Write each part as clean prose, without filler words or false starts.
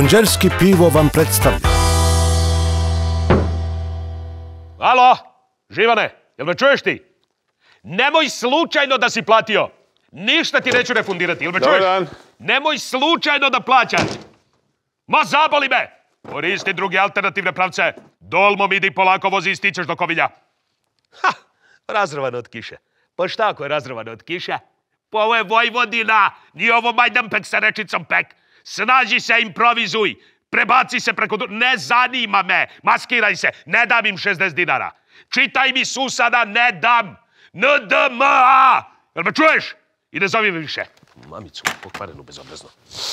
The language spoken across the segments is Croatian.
Kruđerski pivo vam predstavlja. Alo, Živane, jel me čuješ ti? Nemoj slučajno da si platio. Ništa ti neću refundirati, jel me čuješ? Dobar dan. Nemoj slučajno da plaćaš. Ma zaboli me! Koristi druge alternativne pravce. Dolmom idi polako vozi i stićeš do Kovilja. Ha! Razrovano od kiše. Pa šta ako je razrovano od kiše? Pa ovo je Vojvodina, nije ovo Majdanpek sa rečicom pek. Snaži se, improvizuj. Prebaci se preko... Ne zanima me. Maskiraj se. Ne dam im 60 dinara. Čitaj mi Susana, ne dam. NDMA! Jel me čuješ? I ne zovi me više. Mamicu, pokvarenu bezobrazno.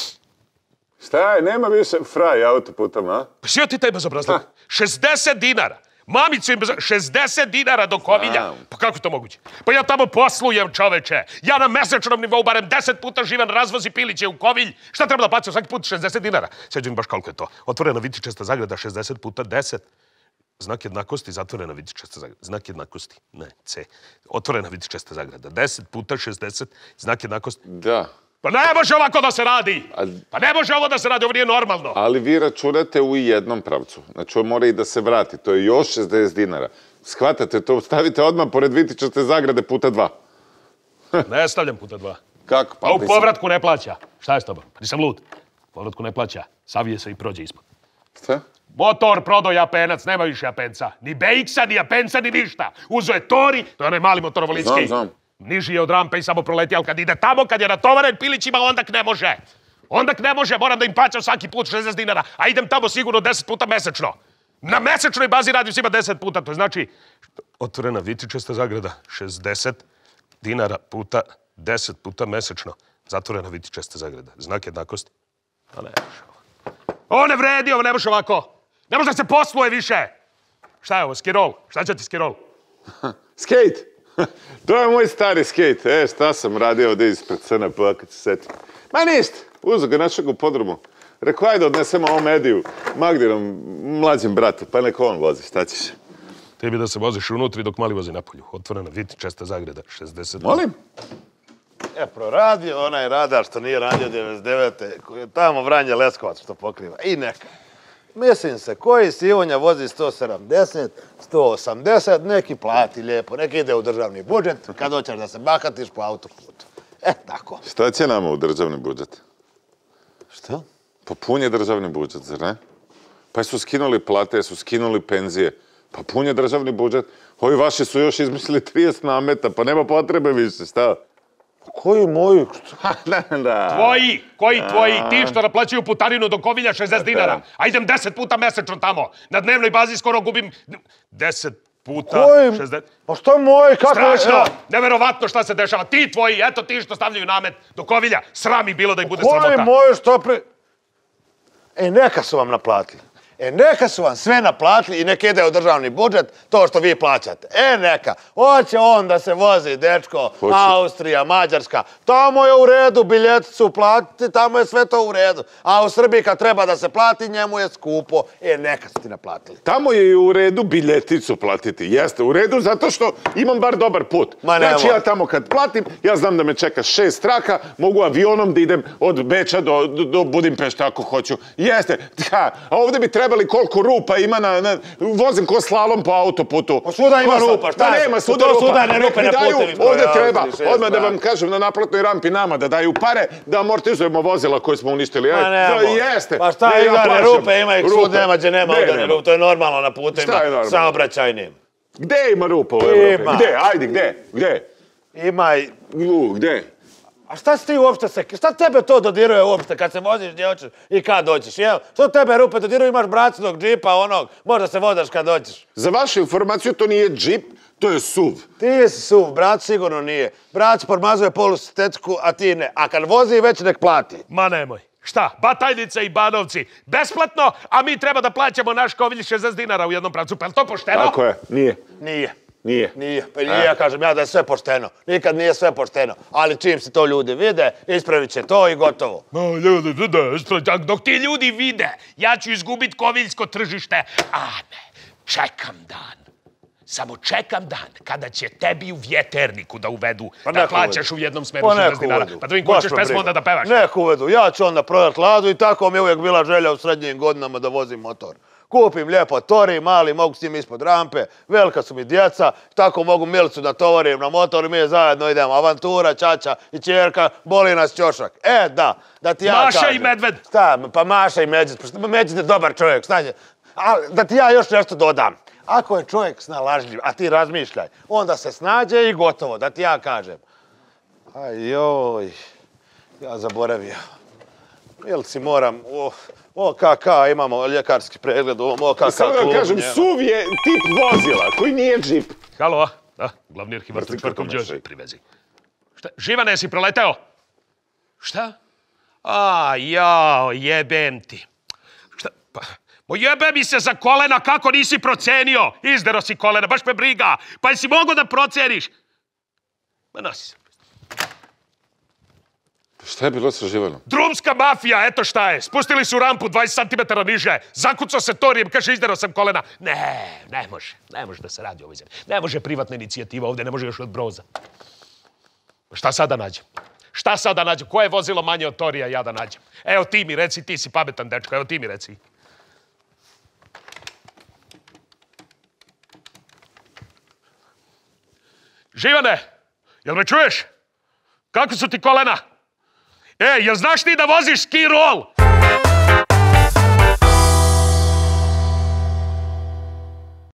Šta je, nema više fraj autoputom, a? Pa svi ti taj bezobrazluk. 60 dinara. Mamicu im 60 dinara do Kovilja. Pa kako je to moguće? Pa ja tamo poslujem, čoveče. Ja na mesečnom nivou barem 10 puta Živan razvozi piliće u Kovilj. Šta treba da plaćam svaki put 60 dinara? Sjeđam baš koliko je to. Otvorena vitičasta zagrada 60 puta 10. Znak jednakosti, zatvorena vitičasta zagrada. Znak jednakosti, ne, C. Otvorena vitičasta zagrada. 10 puta 60, znak jednakosti. Da. Pa ne može ovako da se radi! Pa ne može ovo da se radi, ovo nije normalno. Ali vi računate u jednom pravcu. Znači, on mora i da se vrati. To je još 60 dinara. Shvatate to, stavite odmah pored vitičaste zagrade puta 2. Ne stavljam puta 2. Kako? Pa u povratku ne plaća. Šta je s tobom? Pa nisam lud. U povratku ne plaća. Savije se i prođe ispod. Šta? Motor prodao Japenac, nema više Japenca. Ni BX-a, ni Japenca, ni ništa. Uzo je Tori, to je onaj mali motorovolitski. Znam. Niži je od rampe i samo proleti, ali kad ide tamo, kad je natovaren pilićima, onda ne može. Onda ne može, moram da im plaćam svaki put 60 dinara, a idem tamo sigurno 10 puta mesečno. Na mesečnoj bazi radim svima 10 puta, to znači otvorena vitičasta zagrada 60 dinara puta 10 puta mesečno. Zatvorena vitičasta zagrada. Znak jednakosti. A ne može ovo. Ovo ne vredi, ovo ne može ovako. Ne može da se posluje više. Šta je ovo, skirol? Šta će ti skirol? Skate! To je moj stari skate. Šta sam radio ovdje ispred CNP-a kad se setim. Ma ništa, uzo ga našeg u podrumu. Rekao, ajde odnesemo ovom Ediju, Magdinom, mlađem bratu, pa neko on vozi, šta ćeš? Ti bi da se voziš unutri dok mali vozi napolju. Otvorena vitičasta zagrada, 60... Molim? Proradio onaj radar što nije radio 99. koji je tamo Vranje Leskovac što pokriva. I neka. Mislim se, koji Sivonja vozi 170, 180, neki plati lijepo, neki ide u državni budžet, kad hoćeš da se bahatiš po autoputu. Tako. Šta će nama u državni budžet? Što? Pa pun je državni budžet, zar ne? Pa su skinuli plate, su skinuli penzije. Pa pun je državni budžet. Ovi vaši su još izmislili 30 nameta, pa nema potrebe više, šta? Koji moji? Da. Tvoji! Koji tvoji? Ti što naplaćuju putarinu do Kovilja 60 dinara. A idem 10 puta mesečno tamo. Na dnevnoj bazi skoro gubim 10 puta 60... Pa što je moji? Strašno! Neverovatno šta se dešava. Ti tvoji, eto ti što stavljaju namet do Kovilja. Sram ih bilo da ih bude sramota. Koji moji što neka su vam naplatili. Neka su vam sve naplatili i neka ide u državni budžet to što vi plaćate. Neka. Hoće on da se vozi, dečko, Austrija, Mađarska. Tamo je u redu, biljeticu platiti, tamo je sve to u redu. A u Srbiji kad treba da se plati, njemu je skupo. Neka su ti naplatili. Tamo je i u redu biljeticu platiti. Jeste, u redu zato što imam bar dobar put. Znači ja tamo kad platim, ja znam da me čeka 6 traka, mogu avionom da idem od Beča do Budimpešte ako hoću. Jeste. A ovdje bi trebali koliko rupa ima vozim ko slalom po autoputu. Pa svuda ima rupa, šta je? Nema svuda rupa. Nek mi daju, ovdje treba, odmah da vam kažem, na naplatnoj rampi nama da daju pare, da amortizujemo vozila koje smo uništili. Jeste. Pa šta Igane, rupe ima ih svud, nema gdje nema udane rupe, to je normalno na putima, saobraćajnim. Gde ima rupa u Evropi? Gde? Ajde, gde? Ima i... Gde? A šta si ti uopšte šta tebe to dodiruje uopšte kad se voziš gdje hoćeš i kad doćeš, jel? Što tebe rupe dodiruje, imaš bracinog džipa onog, možda se vodaš kad doćeš. Za vašu informaciju to nije džip, to je SUV. Ti si SUV, brat sigurno nije. Brat podmazuje polustetku, a ti ne. A kad vozi već nek plati. Ma nemoj. Šta? Batajnica i Banovci. Besplatno, a mi treba da plaćamo naš Kovilj 60 dinara u jednom pravcu. Pa je to pošteno? Tako je, nije. Nije. Pa nije, ja kažem ja da je sve pošteno. Nikad nije sve pošteno. Ali čim se to ljudi vide, ispravit će to i gotovo. Ljudi vide, dok ti ljudi vide, ja ću izgubit koviljsko tržište. A ne, čekam dan. Samo čekam dan kada će tebi u vjeterniku da uvedu da plaćaš u jednom smeru 60 dinara. Pa da vidim ko ćeš pesmu onda da pevaš. Nek uvedu. Ja ću onda prodat Ladu i tako mi je uvijek bila želja u srednjim godinama da vozim motor. Kupim lijepo tori, mali, mogu s njim ispod rampe, velika su mi djeca, tako mogu Milicu da tovarim na motor i mi zajedno idemo. Avantura, čača i čerka, boli nas ćošak. Da ti ja kažem. Maša i Medved. Pa Maša i Medved, Medved je dobar čovjek, znaš. Da ti ja još nešto dodam. Ako je čovjek snalažljiv, a ti razmišljaj, onda se snađe i gotovo, da ti ja kažem. Ajoj, ja zaboravio. Milici moram, OKK, imamo ljekarski pregled u ovom OKK klubu. Sada da kažem, SUV je tip vozila koji nije džip. Halo, glavni arhivar Čvarkov Đorđe, privezi. Šta, Živane, si proleteo? Šta? Jao, jebem ti. Šta, pa... Jebe mi se za kolena, kako nisi procenio? Izdero si kolena, baš me briga. Pa jesi mogo da proceniš? Ma nosi se. Šta je bilo sa Živanom? Drumska mafija, eto šta je. Spustili su rampu 20 cm niže. Zakucao se torijem, kaže izdero sam kolena. Ne može. Ne može da se radi o ovoj zemlji. Ne može privatna inicijativa ovdje, ne može još od Broza. Šta sad da nađem? Šta sad da nađem? Koje je vozilo manje od torija ja da nađem? Evo ti mi reci, ti si pametan dečko, evo ti mi reci. Živane, jel me čuješ? Kako su ti kolena? Jel znaš ti da voziš ski roll?